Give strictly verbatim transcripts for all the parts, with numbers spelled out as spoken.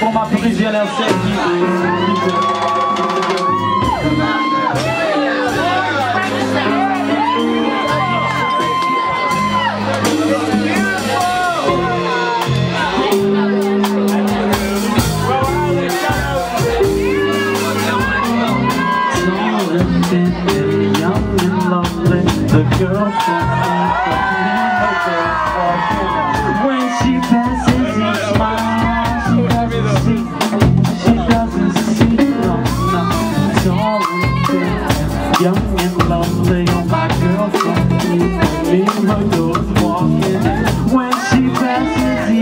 pour ma parisienne L C qui... The girl from when she passes, he smiles. She doesn't see, she doesn't see, no, no. Tall and thin, young and lovely. Oh, my girl from me, me and her girls walking. When she passes, he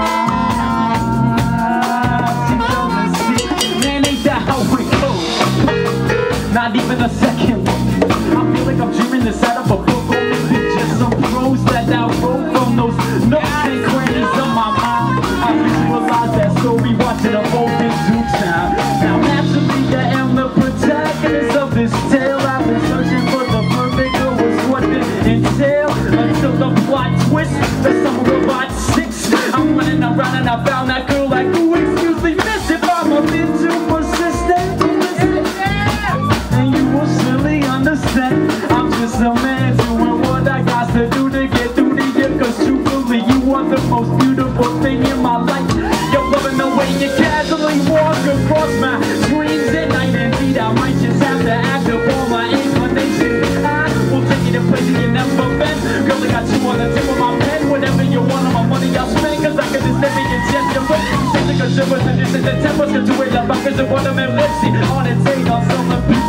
smiles. She doesn't see, man, ain't that how it goes? Not even a second. I feel like I'm dreaming inside of a book, only pictures, some prose that I wrote from those nooks and crannies of my mind. I visualize that story, watching a open Duke sound. Now naturally I am the protagonist of this tale. I've been searching for the perfect girl, was what it entail, until the plot twist, the summer of about six. I'm running around and I found that girl like, ooh, excuse me, miss, if I'm a bit too persistent. And you will surely understand, I'm just a man doing what I got to do to get through to you. Cause truthfully, you are the most beautiful thing in my life. You're loving the way you casually walk across my dreams at night. Indeed, I might just have to act upon my inclination. I will take you to places you never been. Girl, I got you on the tip of my pen. Whatever you want on my money, I'll spend. Cause I can just let me get chest your way. Something cause you was just in the temples. Cause you ain't about cause you want them in Lipsy. On the take on some of the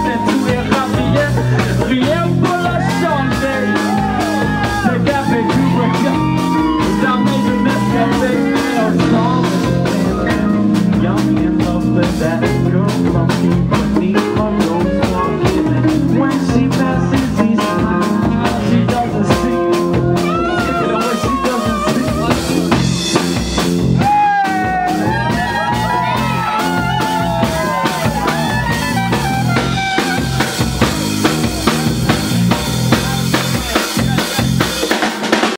rien pour la changer. Le café couvre ça. Ça made the best café. Young and lovely, that girl from me.